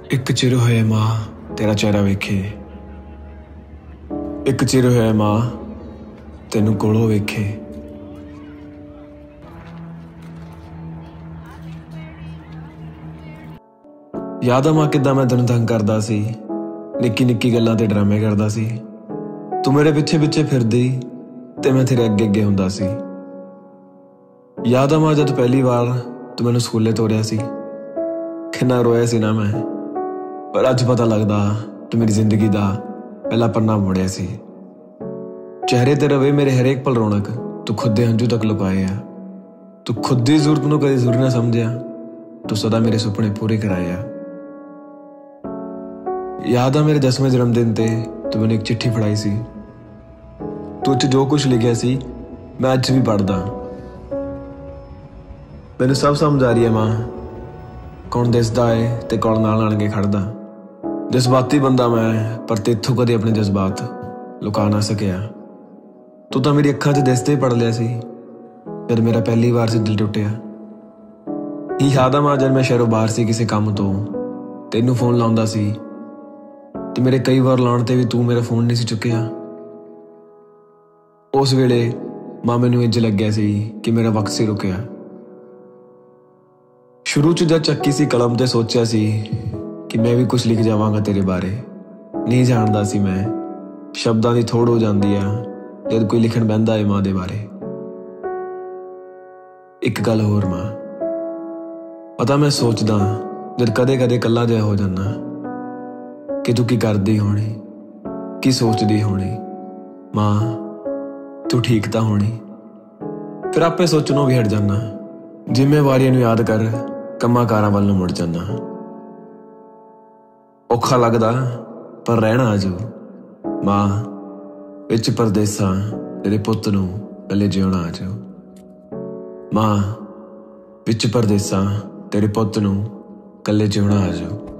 एक चिर होए मां तेरा चेहरा वेखे, एक चिर होए मां तेनू कोलों वेखे। याद आ मां किद्दां मैं तेनू तंग करदा सी, निक्की निक्की गल्लां ते ड्रामे करदा सी। तू मेरे पिछे पिछे फिरदी ते मैं तेरे अगे अगे हुंदा सी। याद आ मां जद पहली बार तू मैनू स्कूले तोरिया सी, किन्ना रोया सी ना मैं। पर अज पता लगदा तू मेरी जिंदगी दा पहला पन्ना मोड़िया सी। चेहरे ते रवे मेरे हरेक पल रौनक, तू खुद दे हंजू तक लुकाए आ। तू खुद दी जरूरत नूं कदे जरूरी ना समझिया, तू सदा मेरे सुपने पूरे कराए आ। याद आ मेरे 10वें जन्मदिन ते तू मैनू एक चिट्ठी फड़ाई सी। तू च जो कुछ लिखिया सी मैं अज भी पढ़दा। मैनू सब समझ आ रही है मां, कौन दिसदा है ते कौन नाल आण के खड़दा। जज्बाती बंदा मैं, पर तेथों कदे अपने जज्बात लुका ना सकिया। तू तो मेरी अखां च दिसदे ही पढ़ लिया सी जद मेरा पहली बार से दिल टुटिया। याद आ मां जद मैं शहरों बाहर सी किसी काम तो तेनू फोन लाउंदा सी ते मेरे कई बार लाउण ते भी तू मेरा फोन नहीं सी चुकिया। उस वेले मां मैनू इंज लग्या सी कि मेरा वक्त सी रुकिया। शुरू च जद चक्की सी कलम ते सोचा सी कि मैं भी कुछ लिख जावांगा तेरे बारे। नहीं जानदा सी मैं शब्दां दी थोड़ हो जांदी आ जद कोई लिखण बहिंदा है मां दे बारे। एक गल होर मां, पता मैं सोचदा जद कदे कदे कल्ला जिहा हो जाना कि तू की करदी होनी, की सोचदी होनी। मां तू ठीक तां होनी। फिर आपे सोचणों भी हट जाना, जिम्मेवारियां नूं याद कर कम्मां कारां वल नूं मुड़ जाना। औखा लगदा पर रहना आजू मां, विच परदेसां तेरे पुत्त नूं कल्ले जिउणा आजू। मां विच परदेसां तेरे पुत्त नूं कल्ले जिउणा आजू।